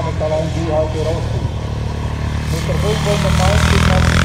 damit allein die heute rauskommt. Mit der 95